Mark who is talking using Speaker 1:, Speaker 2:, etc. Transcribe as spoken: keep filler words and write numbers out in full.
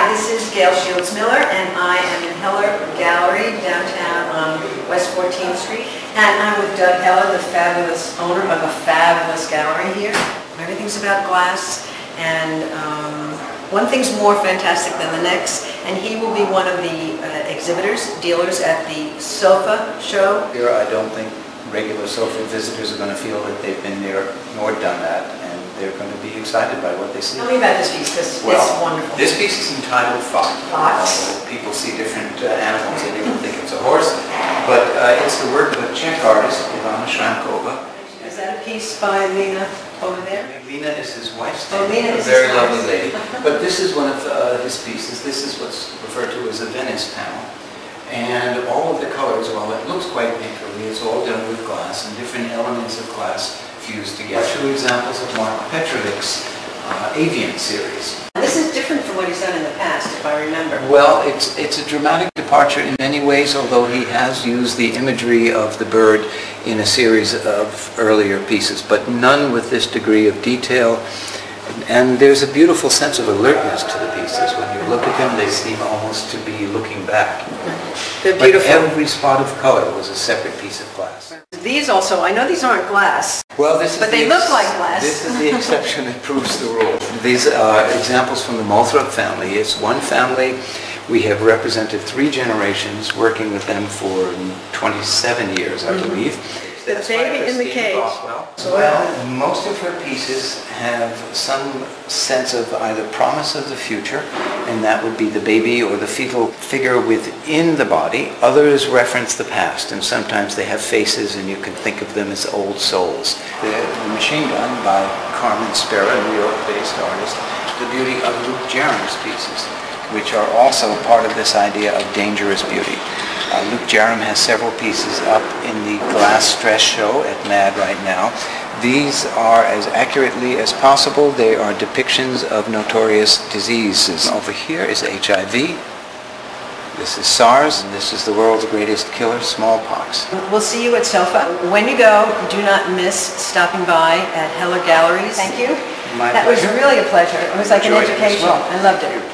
Speaker 1: Hi, this is Gail Shields Miller, and I am in Heller Gallery downtown on West fourteenth Street. And I'm with Doug Heller, the fabulous owner of a fabulous gallery here. Everything's about glass, and um, one thing's more fantastic than the next. And he will be one of the uh, exhibitors, dealers at the SOFA show.
Speaker 2: Here, I don't think regular SOFA visitors are going to feel that they've been there nor done that, and they're going to be excited by what they see.
Speaker 1: Tell me about this piece, because
Speaker 2: well,
Speaker 1: it's wonderful.
Speaker 2: This piece is entitled Fox.
Speaker 1: Fox.
Speaker 2: Uh, people see different uh, animals and even think it's a horse, but uh, it's the work of a Czech artist, Ivana Shramkova.
Speaker 1: Is that a piece by Lena over there?
Speaker 2: Lena is his wife's
Speaker 1: Oh,
Speaker 2: name,
Speaker 1: Lena
Speaker 2: a
Speaker 1: is
Speaker 2: very
Speaker 1: his
Speaker 2: lovely
Speaker 1: wife.
Speaker 2: lady. But this is one of uh, his pieces. This is what's referred to as a Venice panel. And all of the colors, while it looks quite painterly, it's all done with glass and different elements of glass fused together. Two examples of Mark Petrovic's uh, Avian series.
Speaker 1: This is different from what he's done in the past, if I remember.
Speaker 2: Well, it's, it's a dramatic departure in many ways, although he has used the imagery of the bird in a series of earlier pieces, but none with this degree of detail. And there's a beautiful sense of alertness to the pieces. When you look at them, they seem almost to be looking back.
Speaker 1: They're
Speaker 2: But
Speaker 1: beautiful.
Speaker 2: every spot of color was a separate piece of glass.
Speaker 1: These also, I know these aren't glass,
Speaker 2: Well, this is
Speaker 1: but
Speaker 2: the
Speaker 1: they
Speaker 2: ex-
Speaker 1: look like glass.
Speaker 2: This is the exception that proves the rule. These are examples from the Moulthrop family. It's one family. We have represented three generations, working with them for twenty-seven years, I
Speaker 1: Mm-hmm.
Speaker 2: believe.
Speaker 1: The
Speaker 2: That's by
Speaker 1: baby in the
Speaker 2: Christine
Speaker 1: cage.
Speaker 2: Roswell. Well, most of her pieces have some sense of either promise of the future, and that would be the baby or the fetal figure within the body. Others reference the past, and sometimes they have faces, and you can think of them as old souls. The, the Machine Gun by Carmen Spera, a New York-based artist, the beauty of Luke Jerram's pieces, which are also part of this idea of dangerous beauty. Uh, Luke Jerram has several pieces up in the Glass Stress show at MAD right now. These are, as accurately as possible, they are depictions of notorious diseases. Over here is H I V. This is SARS, and this is the world's greatest killer, smallpox.
Speaker 1: We'll see you at SOFA. When you go, do not miss stopping by at Heller Galleries. Thank you.
Speaker 2: My
Speaker 1: That was
Speaker 2: pleasure.
Speaker 1: really a pleasure. It was like an
Speaker 2: Enjoyed it as
Speaker 1: education.
Speaker 2: well.
Speaker 1: I loved it.